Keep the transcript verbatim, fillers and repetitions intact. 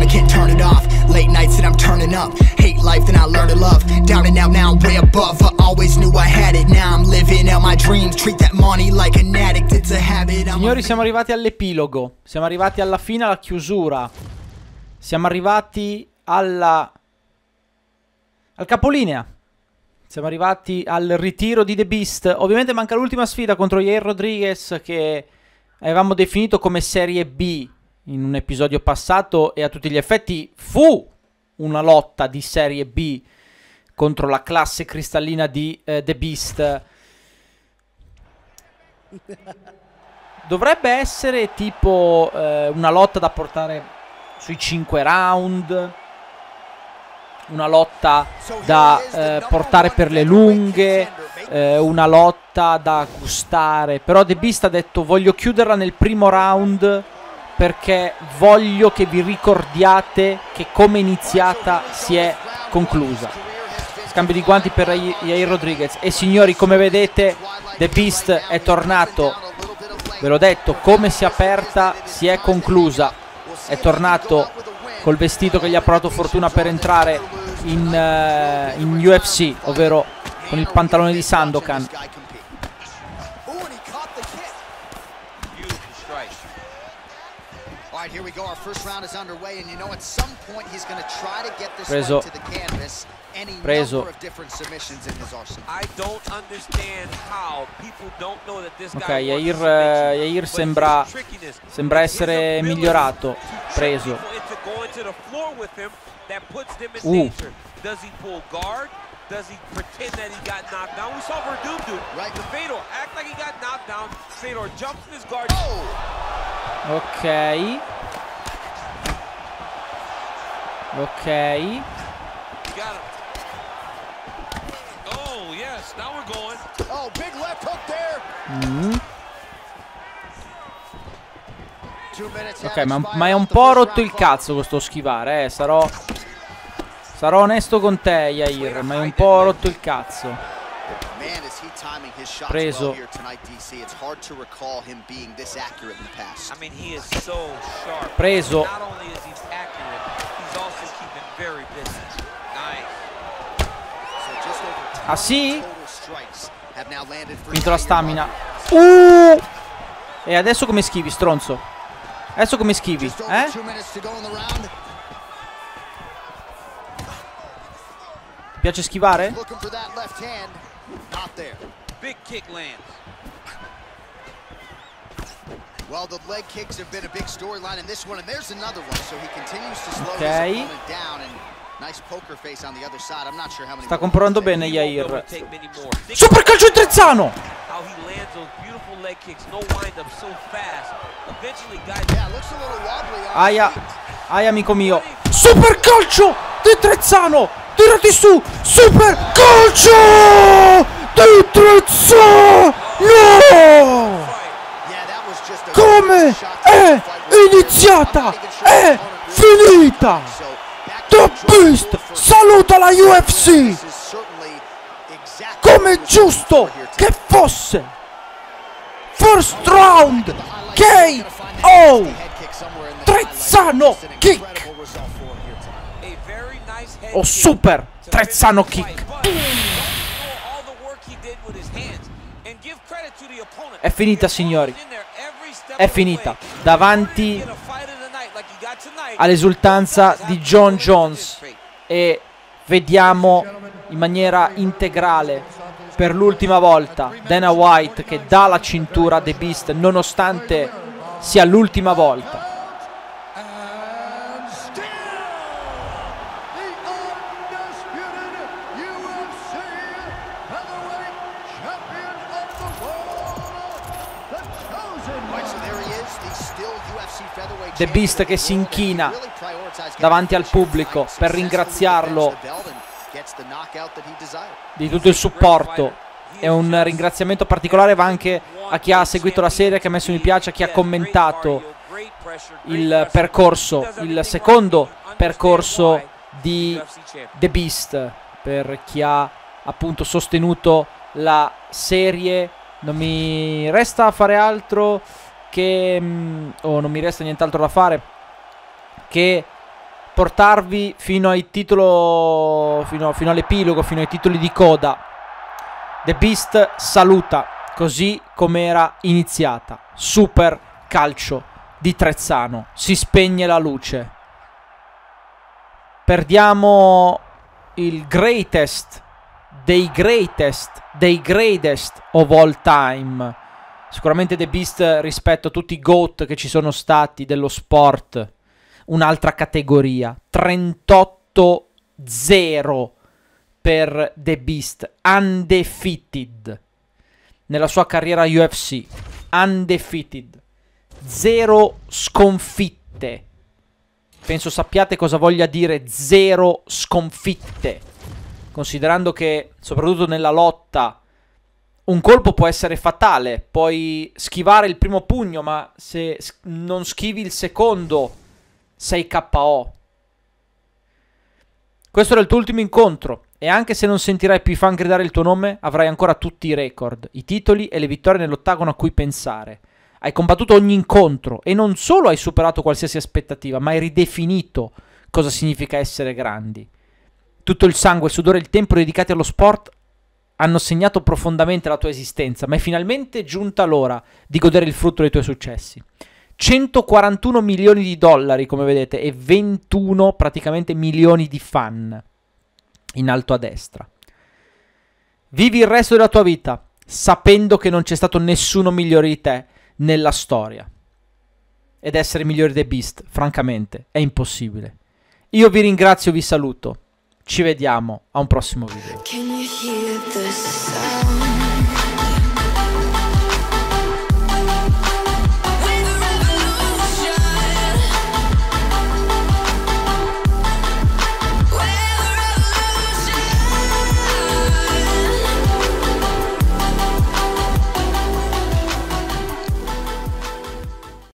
can't turn it off. Late nights that I'm turning up. Hate life, then I learn to love. Down and out, now I'm way above. I always knew I had it. Now I'm living out my dreams. Treat that money like an addict. It's a habit. Signori, siamo arrivati all'epilogo. Siamo arrivati alla fine, alla chiusura. Siamo arrivati alla... al capolinea. Siamo arrivati al ritiro di The Beast. Ovviamente manca l'ultima sfida contro Yair Rodriguez, che avevamo definito come serie B in un episodio passato, e a tutti gli effetti fu una lotta di serie B contro la classe cristallina di eh, The Beast. Dovrebbe essere tipo eh, una lotta da portare sui cinque round, una lotta da eh, portare per le lunghe, eh, una lotta da gustare. Però The Beast ha detto: voglio chiuderla nel primo round perché voglio che vi ricordiate che come iniziata si è conclusa. Scambio di guanti per Yair Rodriguez. E signori, come vedete, The Beast è tornato. Ve l'ho detto, come si è aperta si è conclusa. È tornato col vestito che gli ha portato fortuna per entrare in, uh, in U F C, ovvero con il pantalone di Sandokan. Preso. Preso. Ok, Yair, uh, Yair sembra, sembra essere migliorato. Preso. Uh. Does he pretend that he got knocked down? We saw Verdum do right. The Fedor act like he got knocked down. Fedor jumps in his guard. Oh. Ok. Ok. Got him. Oh yes, now we're going. Oh, big left hook there. Mm. Ok, ma, ma è un po' rotto il cazzo questo schivare, eh. Sarò Sarò onesto con te, Yair, ma è un po' rotto il cazzo. Preso. Preso. Ah sì? Finito la stamina. Uh! E adesso come schivi, stronzo? Adesso come schivi, eh? Ti piace schivare? Ok. Sta comprando bene Yair. Super calcio in Trezzano! Aia. Aia, amico mio. Super calcio di Trezzano! Tirati su! Super calcio di Trezzano! No! Come è iniziata? È finita! The Beast saluta la U F C! Come è giusto che fosse! First round! K O! Trezzano kick! O super Trezzano kick! È finita, signori. È finita. Davanti all'esultanza di Jon Jones. E vediamo in maniera integrale per l'ultima volta Dana White che dà la cintura a The Beast, nonostante sia l'ultima volta. The Beast che si inchina davanti al pubblico per ringraziarlo di tutto il supporto. E un ringraziamento particolare va anche a chi ha seguito la serie, che ha messo mi piace, a chi ha commentato il percorso, il secondo percorso di The Beast, per chi ha appunto sostenuto la serie. Non mi resta fare altro che, o oh, non mi resta nient'altro da fare che portarvi fino ai titolo fino, fino all'epilogo, fino ai titoli di coda. The Beast saluta così come era iniziata. Super calcio di Trezzano. Si spegne la luce. Perdiamo il greatest dei greatest dei greatest of all time. Sicuramente The Beast rispetto a tutti i GOAT che ci sono stati dello sport. Un'altra categoria. Trentotto zero per The Beast. Undefeated nella sua carriera U F C. Undefeated. Zero sconfitte. Penso sappiate cosa voglia dire zero sconfitte, considerando che soprattutto nella lotta un colpo può essere fatale, puoi schivare il primo pugno, ma se non schivi il secondo sei K O. Questo era il tuo ultimo incontro e anche se non sentirai più i fan gridare il tuo nome, avrai ancora tutti i record, i titoli e le vittorie nell'ottagono a cui pensare. Hai combattuto ogni incontro e non solo hai superato qualsiasi aspettativa, ma hai ridefinito cosa significa essere grandi. Tutto il sangue, il sudore e il tempo dedicati allo sport hanno segnato profondamente la tua esistenza, ma è finalmente giunta l'ora di godere il frutto dei tuoi successi. centoquarantuno milioni di dollari, come vedete, e ventuno praticamente milioni di fan in alto a destra. Vivi il resto della tua vita sapendo che non c'è stato nessuno migliore di te nella storia. Ed essere migliori dei Beast, francamente, è impossibile. Io vi ringrazio, vi saluto. Ci vediamo a un prossimo video.